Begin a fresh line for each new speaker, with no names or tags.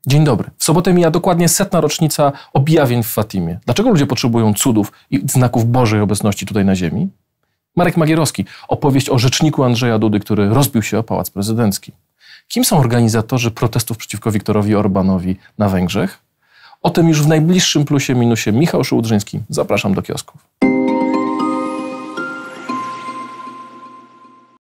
Dzień dobry. W sobotę mija dokładnie 100. rocznica objawień w Fatimie. Dlaczego ludzie potrzebują cudów i znaków Bożej obecności tutaj na ziemi? Marek Magierowski. Opowieść o rzeczniku Andrzeja Dudy, który rozbił się o Pałac Prezydencki. Kim są organizatorzy protestów przeciwko Viktorowi Orbánowi na Węgrzech? O tym już w najbliższym plusie minusie. Michał Szyłdrzyński. Zapraszam do kiosków.